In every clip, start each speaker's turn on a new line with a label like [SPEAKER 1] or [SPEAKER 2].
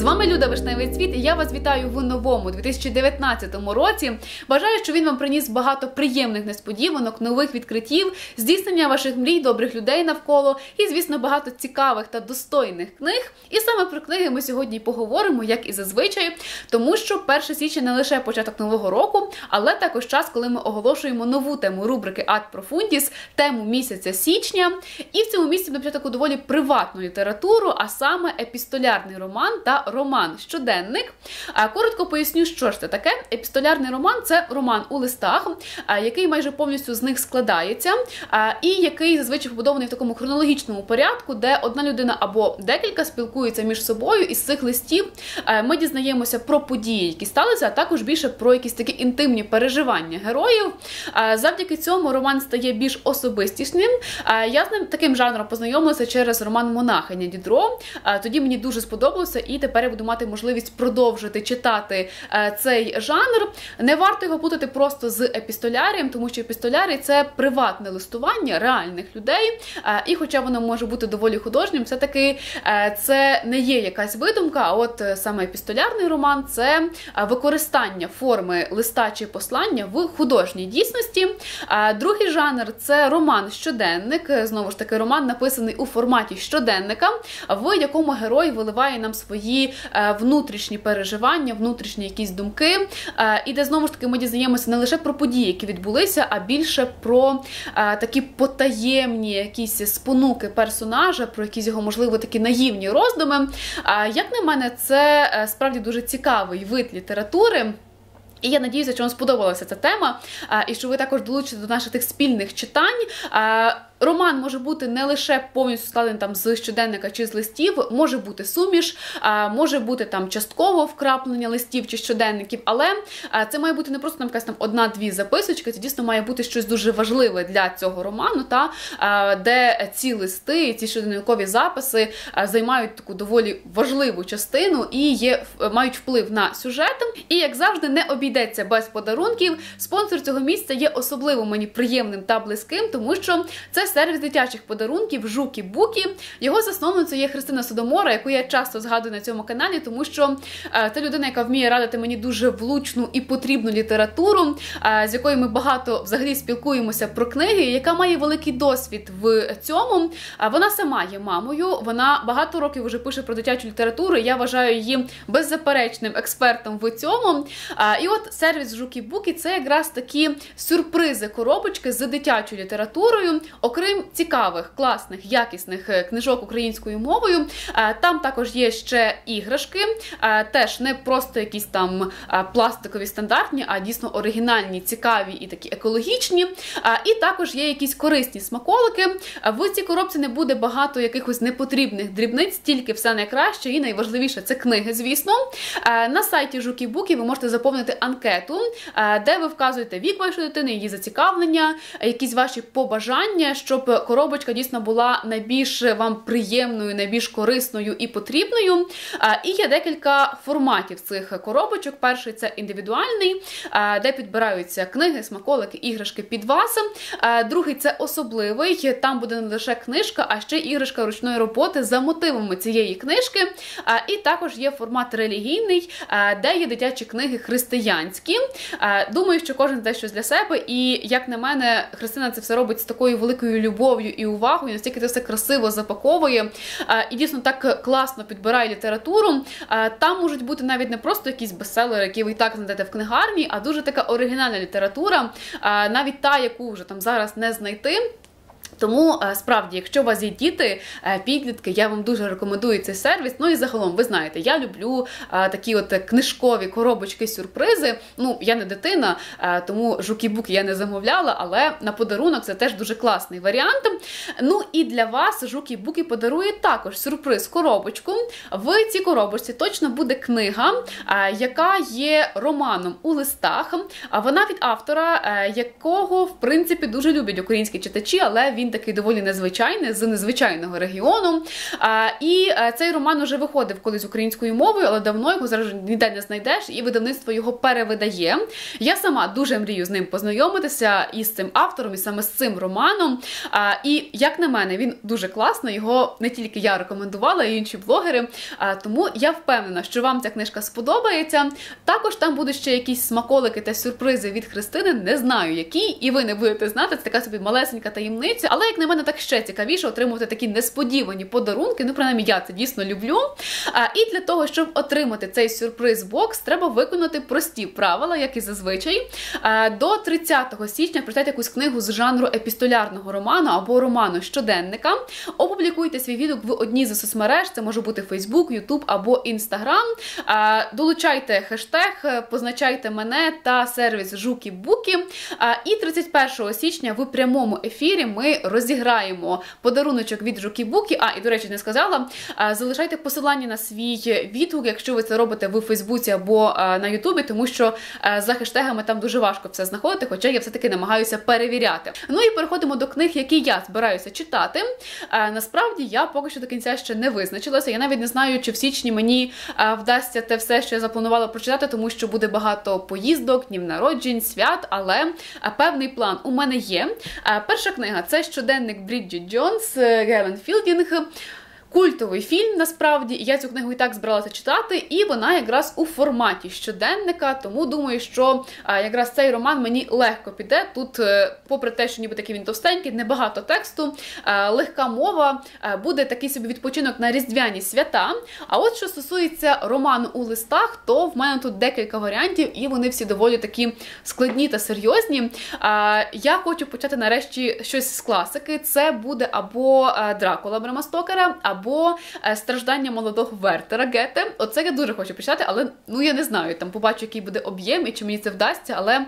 [SPEAKER 1] вами Люда Вишневий Цвіт і я вас вітаю в новому 2019 році. Бажаю, що він вам приніс багато приємних несподіванок, нових відкриттів, здійснення ваших мрій, добрих людей навколо і, звісно, багато цікавих та достойних книг. І саме про книги ми сьогодні поговоримо, як і зазвичай, тому що 1 січня не лише початок нового року, але також час, коли ми оголошуємо нову тему рубрики Ad Profundis, тему місяця січня. І в цьому місці буде таку доволі приватну літературу, а саме епістолярний роман та роман-щоденник. Коротко поясню, що ж це таке. Епістолярний роман – це роман у листах, який майже повністю з них складається, і який зазвичай побудований в такому хронологічному порядку, де одна людина або декілька спілкуються між собою, і з цих листів ми дізнаємося про події, які сталися, а також більше про якісь такі інтимні переживання героїв. Завдяки цьому роман стає більш особистішним. Я з ним таким жанром познайомилася через роман «Монахиня» Дідро. Тоді мені дуже сподобалося, і тепер я буду мати можливість продовжити читати цей жанр. Не варто його плутати просто з епістолярієм, тому що епістолярій – це приватне листування реальних людей, і хоча воно може бути доволі художнім, все-таки це не є якась видумка, а от саме епістолярний роман – це використання форми листа чи послання в художній дійсності. Другий жанр – це роман-щоденник, знову ж таки роман написаний у форматі щоденника, в якому герой виливає нам свої внутрішні переживання, внутрішні якісь думки, і де, знову ж таки, ми дізнаємося не лише про події, які відбулися, а більше про такі потаємні якісь спонуки персонажа, про якісь його, можливо, такі наївні роздуми. Як на мене, це справді дуже цікавий вид літератури. І я надіюся, що вам сподобалася ця тема, і що ви також долучите до наших тих спільних читань. Роман може бути не лише повністю складений там з щоденника чи з листів, може бути суміш, може бути там частково вкраплення листів чи щоденників, але це має бути не просто якась там одна-дві записочки, це дійсно має бути щось дуже важливе для цього роману, де ці листи, ці щоденникові записи займають таку доволі важливу частину і мають вплив на сюжет. І, як завжди, не обійдеться без подарунків. Спонсор цього місця є особливо мені приємним та близьким, тому що це сервіс дитячих подарунків «Жукі-Букі». Його засновницею є Христина Содомора, яку я часто згадую на цьому каналі, тому що це людина, яка вміє радити мені дуже влучну і потрібну літературу, з якою ми багато взагалі спілкуємося про книги, яка має великий досвід в цьому. Вона сама є мамою, вона багато років вже пише про дитячу літературу, і я вважаю її беззаперечним експертом в цьому. І от сервіс «Жукі-Букі» – це якраз такі сюрпризи, коробочки з дитячою літературою. Окрім цікавих, класних, якісних книжок українською мовою, там також є ще іграшки, теж не просто якісь там пластикові стандартні, а дійсно оригінальні, цікаві і такі екологічні. І також є якісь корисні смаколики. В цій коробці не буде багато якихось непотрібних дрібниць, тільки все найкраще і найважливіше – це книги, звісно. На сайті «Жукі-Букі» ви можете заповнити анкету, де ви вказуєте вік вашої дитини, її зацікавлення, якісь ваші побажання, щоб коробочка дійсно була найбільш вам приємною, найбільш корисною і потрібною. І є декілька форматів цих коробочок. Перший – це індивідуальний, де підбираються книги, смаколики, іграшки під вас. Другий – це особливий, там буде не лише книжка, а ще іграшка ручної роботи за мотивами цієї книжки. І також є формат релігійний, де є дитячі книги християнські. Думаю, що кожен знайде щось для себе, і, як на мене, Христина це все робить з такою великою любов'ю і увагою, настільки це все красиво запаковує і дійсно так класно підбирає літературу. Там можуть бути навіть не просто якісь бестселери, які ви і так знайдете в книгарні, а дуже така оригінальна література, навіть та, яку вже там зараз не знайти. Тому, справді, якщо у вас є діти, підлітки, я вам дуже рекомендую цей сервіс. Ну і загалом, ви знаєте, я люблю такі от книжкові коробочки-сюрпризи. Ну, я не дитина, тому «Жукі-Букі» я не замовляла, але на подарунок це теж дуже класний варіант. Ну і для вас «Жукі-Букі» подарує також сюрприз-коробочку. В цій коробочці точно буде книга, яка є романом у листах. Вона від автора, якого, в принципі, дуже люблять українські читачі, але він він такий доволі незвичайний, з незвичайного регіону. І цей роман уже виходив колись українською мовою, але давно його зараз ніде не знайдеш, і видавництво його перевидає. Я сама дуже мрію з ним познайомитися, і з цим автором, і саме з цим романом. І, як на мене, він дуже класний, його не тільки я рекомендувала, і інші блогери, тому я впевнена, що вам ця книжка сподобається. Також там будуть ще якісь смаколики та сюрпризи від Христини, не знаю які, і ви не будете знати, це така собі малесенька таємниця, але, як на мене, так ще цікавіше отримувати такі несподівані подарунки, ну, принаймні, я це дійсно люблю. І для того, щоб отримати цей сюрприз-бокс, треба виконати прості правила, як і зазвичай. До 30 січня прочитайте якусь книгу з жанру епістолярного роману або роману щоденника, опублікуйте свій відгук в одній з соцмереж, це може бути Facebook, YouTube або Instagram, долучайте хештег, позначайте мене та сервіс Жуки-Буки, і 31 січня в прямому ефірі ми розіграємо подаруночок від Жуки-Буки. І, до речі, не сказала, залишайте посилання на свій відгук, якщо ви це робите в Фейсбуці або на Ютубі, тому що за хештегами там дуже важко все знаходити, хоча я все-таки намагаюся перевіряти. Ну і переходимо до книг, які я збираюся читати. Насправді, я поки що до кінця ще не визначилася. Я навіть не знаю, чи в січні мені вдасться те все, що я запланувала прочитати, тому що буде багато поїздок, днів народжень, свят, але певний план у мене є. Перша книга – це щоденник Бріджит Джонс, Гелен Філдінг. Культовий фільм, насправді, і я цю книгу і так збиралася читати, і вона якраз у форматі щоденника, тому думаю, що якраз цей роман мені легко піде. Тут, попри те, що ніби такий він товстенький, небагато тексту, легка мова, буде такий собі відпочинок на різдвяні свята. А от що стосується роману у листах, то в мене тут декілька варіантів, і вони всі доволі такі складні та серйозні. Я хочу почати нарешті щось з класики. Це буде або Дракула Брема Стокера, або страждання молодого Вертера Гете. Оце я дуже хочу почитати, але, ну, я не знаю, там побачу, який буде об'єм і чи мені це вдасться, але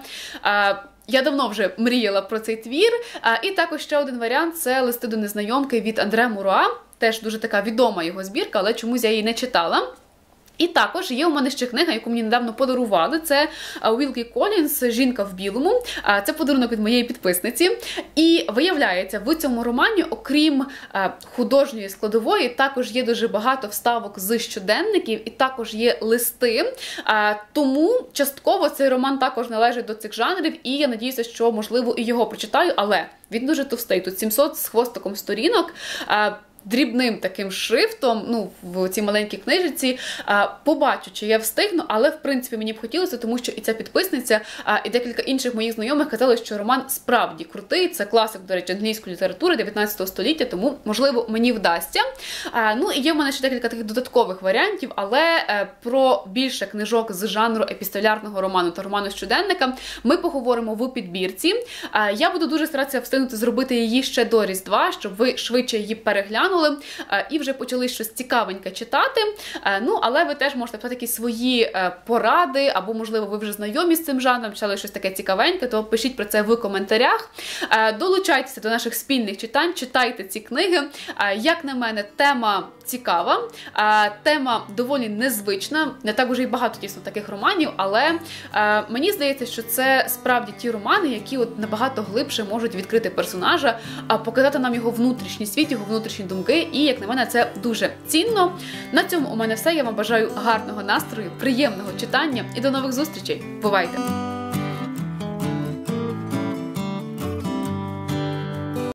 [SPEAKER 1] я давно вже мріяла про цей твір. І також ще один варіант – це «Листи до незнайомки» від Андре Муруа. Теж дуже така відома його збірка, але чомусь я її не читала. І також є у мене ще книга, яку мені недавно подарували. Це Уілкі Колінс «Жінка в білому». Це подарунок від моєї підписниці. І виявляється, в цьому романі, окрім художньої складової, також є дуже багато вставок з щоденників і також є листи. Тому частково цей роман також належить до цих жанрів, і я надіюся, що, можливо, і його прочитаю, але він дуже товстий. Тут 700 з хвостиком сторінок. Дрібним таким шрифтом, ну, в цій маленькій книжці, побачу, чи я встигну, але, в принципі, мені б хотілося, тому що і ця підписниця, і декілька інших моїх знайомих казали, що роман справді крутий, це класик, до речі, англійської літератури 19 століття, тому, можливо, мені вдасться. Ну, і є в мене ще декілька таких додаткових варіантів, але про більше книжок з жанру епістолярного роману та роману щоденника ми поговоримо в підбірці. Я буду дуже старатися встигнути зробити її ще до Різдва, щоб ви швидше її переглянули і вже почали щось цікавеньке читати. Ну, але ви теж можете писати якісь свої поради, або, можливо, ви вже знайомі з цим жанром, читали щось таке цікавеньке, то пишіть про це в коментарях. Долучайтеся до наших спільних читань, читайте ці книги. Як на мене, тема цікава, тема доволі незвична, не так уже і багато, дійсно, таких романів, але мені здається, що це справді ті романи, які от набагато глибше можуть відкрити персонажа, показати нам його внутрішній світ, його внутрішні думки, і, як на мене, це дуже цінно. На цьому у мене все. Я вам бажаю гарного настрою, приємного читання і до нових зустрічей. Бувайте!